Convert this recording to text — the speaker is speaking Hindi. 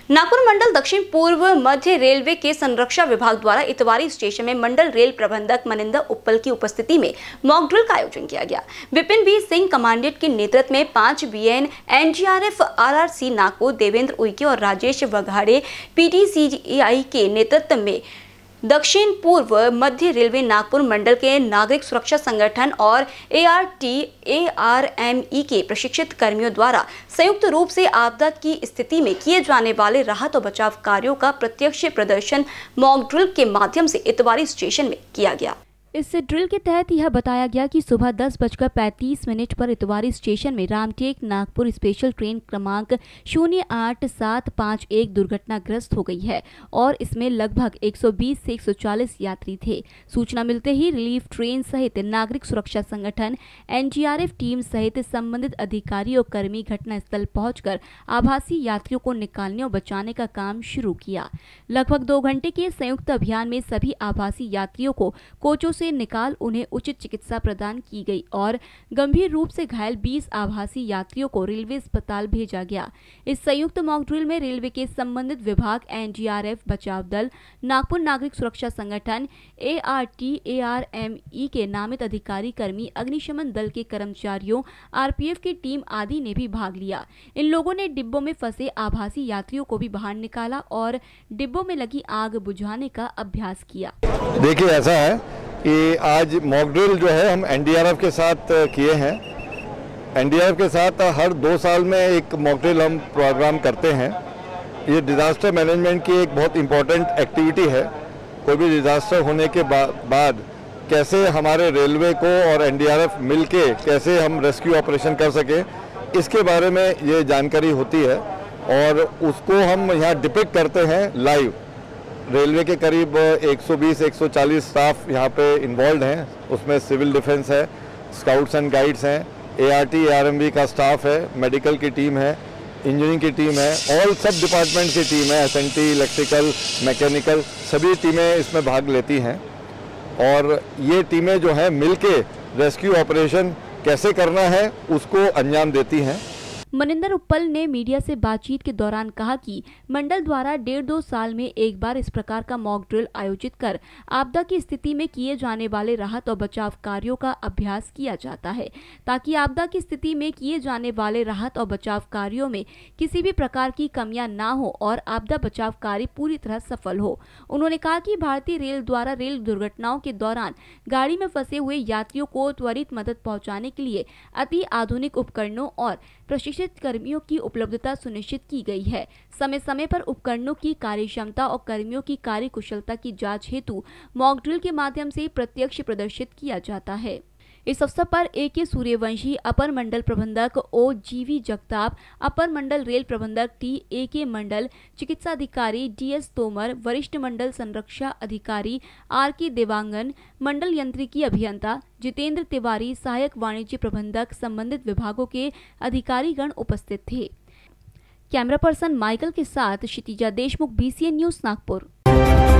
नागपुर मंडल दक्षिण पूर्व मध्य रेलवे के संरक्षा विभाग द्वारा इतवारी स्टेशन में मंडल रेल प्रबंधक मनिंदर उप्पल की उपस्थिति में मॉक ड्रिल का आयोजन किया गया। विपिन वी सिंह कमांडेंट के नेतृत्व में 5 BN NDRF RRC Nagpur, Devendra Uike और राजेश वघाड़े पीटीसीआई के नेतृत्व में दक्षिण पूर्व मध्य रेलवे नागपुर मंडल के नागरिक सुरक्षा संगठन और ARTARME के प्रशिक्षित कर्मियों द्वारा संयुक्त रूप से आपदा की स्थिति में किए जाने वाले राहत और बचाव कार्यों का प्रत्यक्ष प्रदर्शन मॉक ड्रिल के माध्यम से इतवारी स्टेशन में किया गया। इस ड्रिल के तहत यह बताया गया कि सुबह 10:35 पर इतवारी स्टेशन में रामटेक नागपुर स्पेशल ट्रेन क्रमांक 08751 दुर्घटनाग्रस्त हो गई है और इसमें लगभग 120 से 140 यात्री थे। सूचना मिलते ही रिलीफ ट्रेन सहित नागरिक सुरक्षा संगठन, एनडीआरएफ टीम सहित संबंधित अधिकारी और कर्मी घटनास्थल पहुंचकर आभासी यात्रियों को निकालने और बचाने का काम शुरू किया। लगभग 2 घंटे के संयुक्त अभियान में सभी आभासी यात्रियों को कोचों से निकाल उन्हें उचित चिकित्सा प्रदान की गई और गंभीर रूप से घायल 20 आभासी यात्रियों को रेलवे अस्पताल भेजा गया। इस संयुक्त मॉक ड्रिल में रेलवे के संबंधित विभाग, एनडीआरएफ, बचाव दल, नागपुर नागरिक सुरक्षा संगठन, ARTARME के नामित अधिकारी कर्मी, अग्निशमन दल के कर्मचारियों, आरपीएफ की टीम आदि ने भी भाग लिया। इन लोगों ने डिब्बों में फंसे आभासी यात्रियों को भी बाहर निकाला और डिब्बों में लगी आग बुझाने का अभ्यास किया। देखिए, ऐसा है कि आज मॉक ड्रिल जो है हम एनडीआरएफ के साथ किए हैं। एनडीआरएफ के साथ हर 2 साल में एक मॉक ड्रिल हम प्रोग्राम करते हैं। ये डिज़ास्टर मैनेजमेंट की एक बहुत इम्पोर्टेंट एक्टिविटी है। कोई भी डिज़ास्टर होने के बाद कैसे हमारे रेलवे को और एनडीआरएफ मिलके कैसे हम रेस्क्यू ऑपरेशन कर सके, इसके बारे में ये जानकारी होती है और उसको हम यहाँ डिपिक्ट करते हैं लाइव। रेलवे के करीब 120-140 स्टाफ यहाँ पे इन्वॉल्व हैं। उसमें सिविल डिफेंस है, स्काउट्स एंड गाइड्स हैं, ARTARME का स्टाफ है, मेडिकल की टीम है, इंजीनियरिंग की टीम है, ऑल सब डिपार्टमेंट की टीम है, SNT, इलेक्ट्रिकल, मैकेनिकल, सभी टीमें इसमें भाग लेती हैं। और ये टीमें जो हैं मिलके रेस्क्यू ऑपरेशन कैसे करना है उसको अंजाम देती हैं। मनिंदर उप्पल ने मीडिया से बातचीत के दौरान कहा कि मंडल द्वारा 1.5-2 साल में एक बार इस प्रकार का मॉक ड्रिल आयोजित कर आपदा की स्थिति में किए जाने वाले राहत और बचाव कार्यों का अभ्यास किया जाता है, ताकि आपदा की स्थिति में किए जाने वाले राहत और बचाव कार्यों में किसी भी प्रकार की कमियां ना हो और आपदा बचाव कार्य पूरी तरह सफल हो। उन्होंने कहा कि भारतीय रेल द्वारा रेल दुर्घटनाओं के दौरान गाड़ी में फंसे हुए यात्रियों को त्वरित मदद पहुँचाने के लिए अति आधुनिक उपकरणों और प्रशिक्षित कर्मियों की उपलब्धता सुनिश्चित की गई है। समय समय पर उपकरणों की कार्यक्षमता और कर्मियों की कार्यकुशलता की जांच हेतु मॉक ड्रिल के माध्यम से प्रत्यक्ष प्रदर्शित किया जाता है। इस अवसर पर AK सूर्यवंशी, अपर मंडल प्रबंधक OGV जगताप, अपर मंडल रेल प्रबंधक TAK मंडल चिकित्सा अधिकारी DS तोमर, वरिष्ठ मंडल संरक्षा अधिकारी RK देवांगन, मंडल यांत्रिकी अभियंता जितेंद्र तिवारी, सहायक वाणिज्य प्रबंधक, संबंधित विभागों के अधिकारीगण उपस्थित थे। कैमरा पर्सन माइकल के साथ क्षितिजा देशमुख, BCN न्यूज, नागपुर।